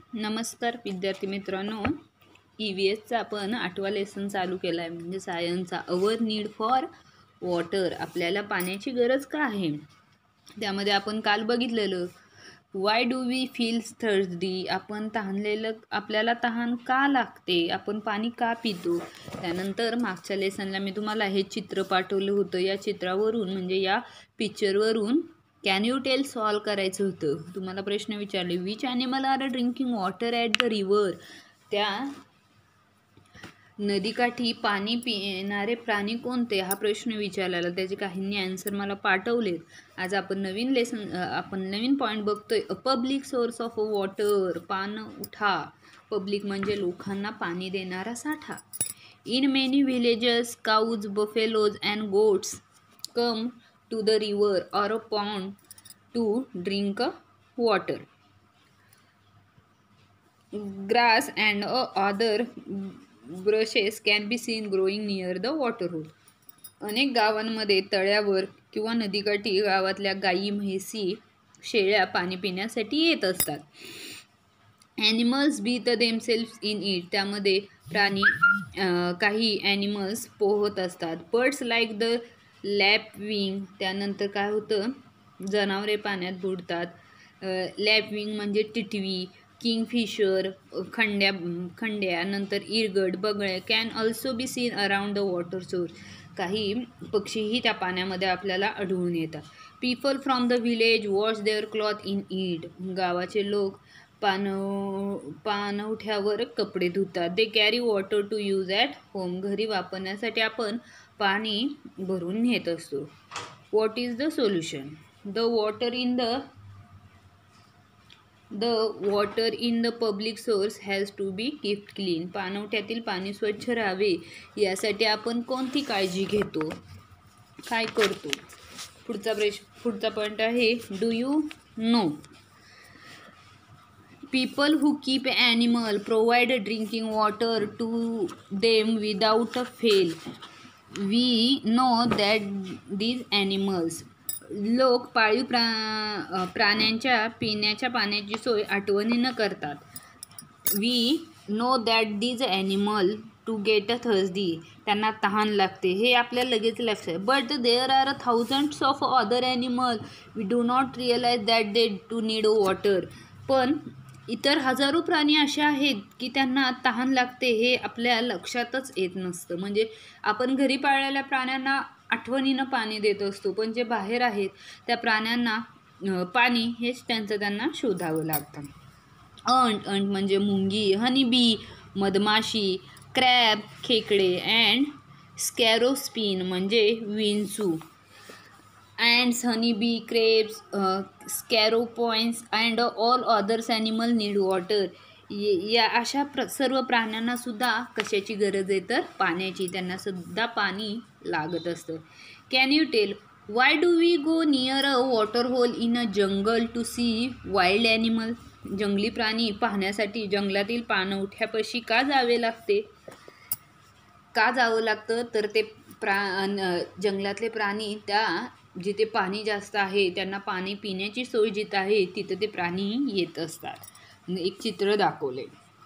नमस्कार विद्यार्थी मित्रांनो, EVSचा आपण 8वा लेसन चालू केला आहे, म्हणजे सायन्सचा अवर नीड फॉर वॉटर. आपल्याला पाण्याची गरज का आहे त्यामध्ये आपण काल बघितलेलं why do we feel thirsty, आपण तहानलेलं, आपल्याला तहान का लागते, आपण पाणी का पितो. त्यानंतर मागच्या लेसनला मी तुम्हाला हे चित्र पाठवलं होतं. या चित्रावरून म्हणजे या पिक्चरवरून कॅन यू टेल सॉल्व करायचं होतं. तुम्हाला प्रश्न विचारले which animal are drinking water at the river, त्या नदीकाठी पाणी पिणारे प्राणी कोणते, हा प्रश्न विचारलेला. त्याचे काहींनी आन्सर मला पाठवलेत. आज आपण नवीन पॉईंट बघतोय. A public source of water, पाणवठा. पब्लिक म्हणजे लोकांना पाणी देणारा साठा. In many villages cows, buffaloes and goats come to the river or a pond to drink water. Grass and other brushes can be seen growing near the water hole. अनेक गावांमध्ये तळ्यावर किंवा नदीकाठी गावातल्या गायी, म्हैसी, शेळ्या पाणी पिण्यासाठी येत असतात. Animals bathe themselves in it, त्यामध्ये प्राणी काही ॲनिमल्स पोहत असतात. बर्ड्स लाईक द लॅपविंग, त्यानंतर काय होतं, जनावरे पाण्यात बुडतात. लॅपविंग म्हणजे टिटवी. किंगफिशर, खंड्या, नंतर इरगड, बगळे can also be seen around the water source, काही पक्षीही त्या पाण्यामध्ये आपल्याला आढळून येतात. People from the village wash their cloth in it, गावाचे लोक पाणवठ्यावर कपडे धुतात. They carry water to use at home, घरी वापरण्यासाठी आपण पाणी भरून नेत असतो. What is the solution. The water in the public source has to be keeped clean, पाणवठ्यातील पाणी स्वच्छ राहावे यासाठी आपण कोणती काळजी घेतो, काय करतो. पुढचा पॉईंट आहे do you know. People who keep animal provide drinking water to them without fail. We know that these animals, लोक पाळीव प्राण्यांच्या पिण्याच्या पाण्याची सोय आठवणीनं करतात. We know that these animal to get thirsty, त्यांना तहान लागते, हे आपल्याला लगेच लक्षात. But there are thousands of other animal we do not realize that they do need water. पण इतर हजारो प्राणी असे आहेत की त्यांना तहान लागते, हे आपल्या लक्षातच येत नसतं. म्हणजे आपण घरी पाळलेल्या प्राण्यांना आठवणीनं पाणी देत असतो, पण जे बाहेर आहेत त्या प्राण्यांना पाणी हेच त्यांना शोधावं लागतं. अंट म्हणजे मुंगी, हनीबी मधमाशी, क्रॅब खेकडे, अँड स्कॅरोस्पिन म्हणजे विंचू. ants, honeybee, crabs, scaropods and all others animal need water. या अशा सर्व प्राण्यांना सुद्धा कशाची गरज आहे तर पाण्याची, त्यांना सुद्धा पाणी लागत असतं. Can you tell why do we go near a water hole in a jungle to see wild animal, जंगली प्राणी पाहण्यासाठी जंगलातील पाणवठ्यापाशी का जावे लागते. का जावं लागतं तर ते जंगलातले प्राणी त्या जिथे पाणी जास्त आहे, त्यांना पाणी पिण्याची सोय जिथं आहे तिथं ते प्राणी येत असतात. एक चित्र दाखवले.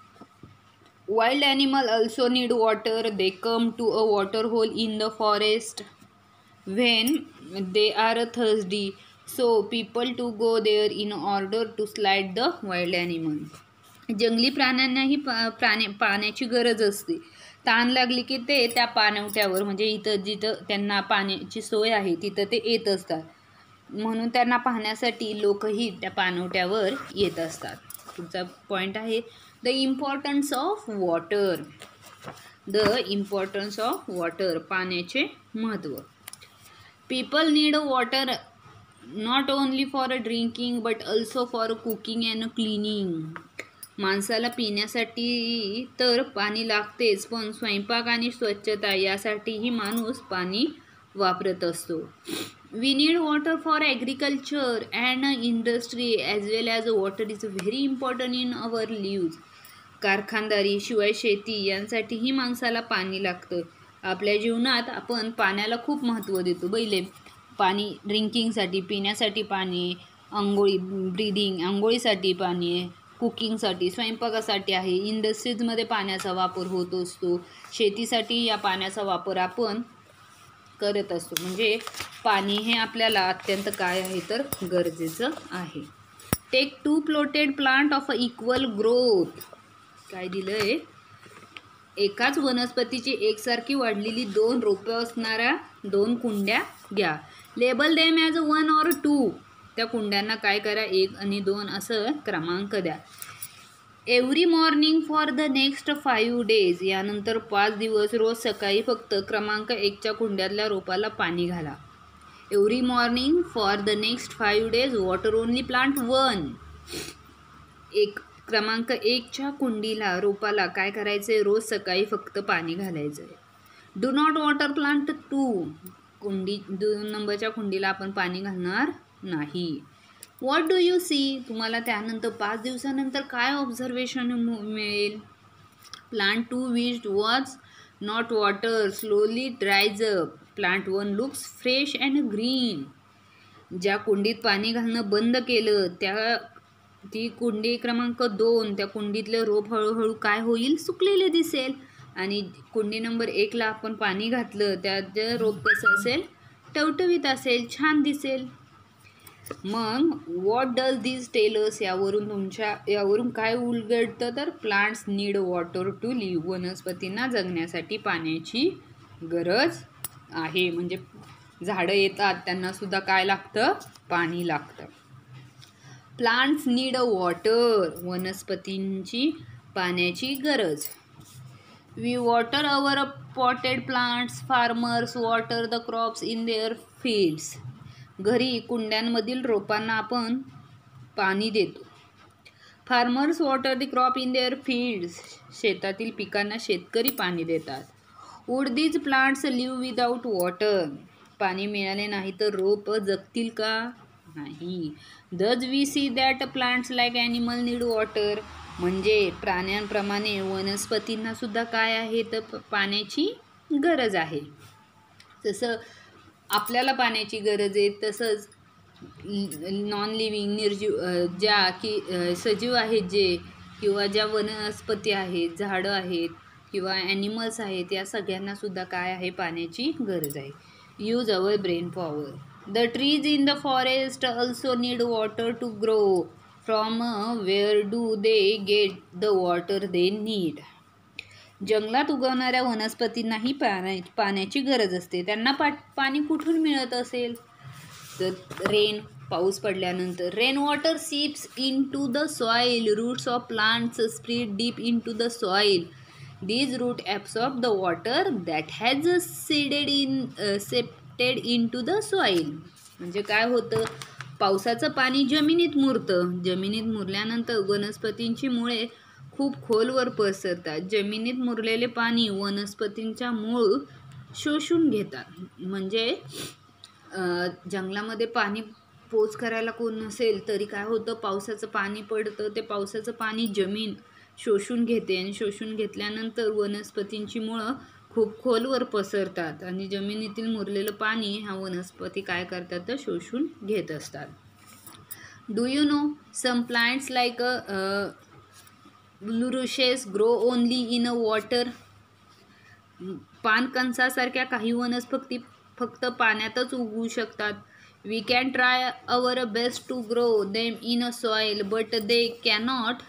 Wild animal also need water. They come to a water hole in the forest when they are thirsty, so people to go there in order to slide the wild animal. जंगली प्राण्यांनाही पाण्याची गरज असते. तहान लागली की ते त्या पाणवठ्यावर, म्हणजे इथं जिथं त्यांना पाण्याची सोय आहे तिथं ते येत असतात. म्हणून त्यांना पाहण्यासाठी लोकही त्या पाणवठ्यावर येत असतात. पुढचा पॉईंट आहे the importance of water. The importance of water, पाण्याचे महत्त्व. People need water not only for drinking but also for cooking and cleaning. माणसाला पिण्यासाठी तर पाणी लागतेच, पण स्वयंपाक आणि स्वच्छता यासाठीही माणूस पाणी वापरत असतो. We need water for agriculture and industry as well as water is very important in our lives. कारखानदारी शिवाय शेती यांसाठीही माणसाला पाणी लागतं. आपल्या जीवनात आपण पाण्याला खूप महत्त्व देतो. पहिले पाणी ड्रिंकिंगसाठी, पिण्यासाठी पाणी, आंघोळीसाठी पाणी, कुकिंगसाठी, स्वयंपाकासाठी आहे. इंडस्ट्रीजमध्ये पाण्याचा वापर होत असतो. शेतीसाठी या पाण्याचा वापर आपण करत असतो. म्हणजे पाणी हे आपल्याला अत्यंत काय आहे तर गरजेचं आहे. Take 2 potted plant of equal growth. काय दिलं आहे, एकाच वनस्पतीची एकसारखी वाढलेली 2 रोपं असणाऱ्या 2 कुंड्या घ्या. Label them as 1 or 2. त्या कुंड्यांना काय करा, 1 आणि 2 असं क्रमांक द्या. Every morning for the next 5 days. यानंतर 5 दिवस रोज सकाळी फक्त क्रमांक 1च्या कुंड्यातल्या रोपाला पाणी घाला. Every morning for the next 5 days water only plant 1. क्रमांक 1च्या कुंडीला रोपाला काय करायचं आहे, रोज सकाळी फक्त पाणी घालायचं आहे. Do not water plant 2. 2 नंबरच्या कुंडीला आपण पाणी घालणार नाही. What do you see. तुम्हाला त्यानंतर 5 दिवसानंतर काय ऑब्झर्वेशन मिळेल. Plant 2 which was not water slowly dries up. Plant 1 looks fresh and green. ज्या कुंडीत पाणी घालणं बंद केलं ती कुंडी क्रमांक 2, त्या कुंडीतलं रोप हळूहळू काय होईल, सुकलेले दिसेल. आणि कुंडी नंबर 1ला आपण पाणी घातलं, त्याचं रोप कसं असेल, टवटवीत असेल, छान दिसेल. मग व्हॉट डज दिस टेलर्स. यावरून काय उलगडतं तर plants need water to live. वनस्पतींना जगण्यासाठी पाण्याची गरज आहे. म्हणजे झाडं येतात त्यांनासुद्धा काय लागतं, पाणी लागतं. Plants need water. वनस्पतींची पाण्याची गरज. We water our potted plants. Farmers water the crops in their fields. घरी कुंड्यांमधील रोपांना आपण पाणी देतो. Farmers water the crop in their fields. शेतातील पिकांना शेतकरी पाणी देतात. Would these plants live without water. पाणी मिळाले नाही तर रोप जगतील का, नाही. Thus we see that plants like animal need water. म्हणजे प्राण्यांप्रमाणे वनस्पतींना सुद्धा काय आहे तर पाण्याची गरज आहे. जसं आपल्याला पाण्याची गरज आहे तसंच नॉन लिव्हिंग निर्जीव सजीव आहेत जे, किंवा ज्या वनस्पती आहेत, झाडं आहेत किंवा ॲनिमल्स आहेत, या सगळ्यांनासुद्धा काय आहे, पाण्याची गरज आहे. Use our brain power. The trees in the forest also need water to grow. From where do they get the water they need. जंगलात उगवणाऱ्या वनस्पतींनाही पाण्याची गरज असते. त्यांना पाणी कुठून मिळत असेल तर रेन, पाऊस पडल्यानंतर. Rain water seeps into the soil. Roots of plants spread deep into the soil. These root absorb the water that has seeped into the soil. म्हणजे काय होतं, पावसाचं पाणी जमिनीत मुरतं. जमिनीत मुरल्यानंतर वनस्पतींची मुळे खूप खोलवर पसरतात. जमिनीत मुरलेले पाणी वनस्पतींच्या मूळ शोषून घेतात. म्हणजे जंगलामध्ये पाणी पोच करायला कोण नसेल तरी काय होतं, पावसाचं पाणी पडतं. ते पावसाचं पाणी जमीन शोषून घेते आणि शोषून घेतल्यानंतर वनस्पतींची मुळं खूप खोलवर पसरतात आणि जमिनीतील मुरलेलं पाणी ह्या वनस्पती काय करतात तर शोषून घेत असतात. Do you know some plants like bulrushes grow only in a water. पानकणसासारख्या काही वनस्पती फक्त पाण्यातच उगवू शकतात. We can try our best to grow them in a soil but they cannot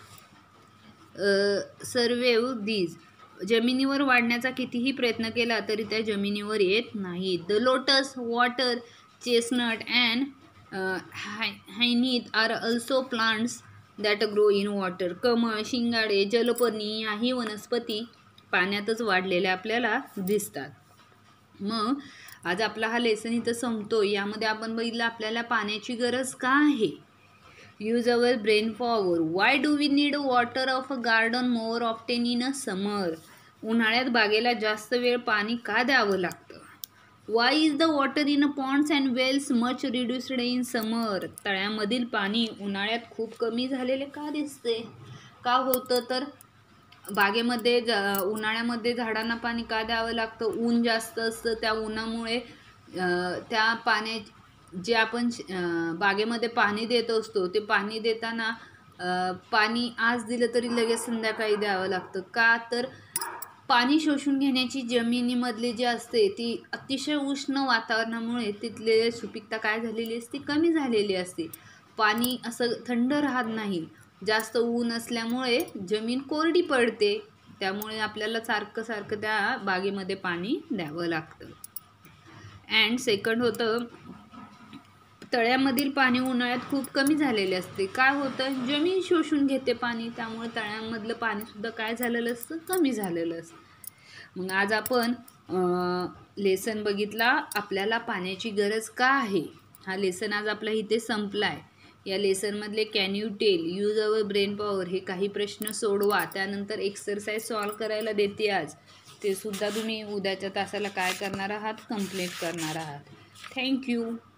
survive these. जमिनीवर वाढण्याचा कितीही प्रयत्न केला तरी त्या जमिनीवर येत नाही. The lotus, water chestnut and hyacinth are also plants that grow in water. कमळ, शिंगाडे, जलपर्णी याही वनस्पती पाण्यातच वाढलेल्या आपल्याला दिसतात. मग आज आपला हा लेसन इथं संपतो. यामध्ये आपण बघितलं आपल्याला पाण्याची गरज का आहे. Use our brain power. Why do we need water of a garden more often in a summer. उन्हाळ्यात बागेला जास्त वेळ पाणी का द्यावं लागतं. Why is the water in a ponds and wells much reduced in summer. तळ्यामधील पाणी उन्हाळ्यात खूप कमी झालेले का दिसते, का होतं तर बागेमध्ये उन्हाळ्यामध्ये झाडांना पाणी का द्यावं लागतं. ऊन जास्त असतं, त्या उन्हामुळे त्या पाण्या जे आपण बागेमध्ये पाणी देत असतो ते पाणी देताना पाणी आज दिलं तरी लगेच संध्याकाळी द्यावं लागतं. का तर पाणी शोषून घेण्याची जमिनीमधली जी असते ती अतिशय उष्ण वातावरणामुळे तिथले सुपीकता काय झालेली असते, कमी झालेली असते. पाणी असं थंड राहत नाही. जास्त ऊन असल्यामुळे जमीन कोरडी पडते. त्यामुळे आपल्याला सारखं सारखं त्या बागेमध्ये पाणी द्यावं लागतं. अँड सेकंड होतं, तळ्यामधील पाणी उन्हाळ्यात खूप कमी झालेले असते. काय होतं, जमीन शोषून घेते पाणी, त्यामुळे तळ्यांमधलं पाणीसुद्धा काय झालेलं असतं, कमी झालेलं असतं. मग आज आपण लेसन बघितला, आपल्याला पाण्याची गरज का आहे. हा लेसन आज आपला इथे संपला आहे. या लेसनमधले can you tell, use our brain power, हे काही प्रश्न सोडवा. त्यानंतर एक्सरसाइज सॉल्व करायला देते आज, ते सुद्धा तुम्ही उद्याच्या तासाला काय करणार आहात, कंप्लीट करणार आहात. थँक्यू.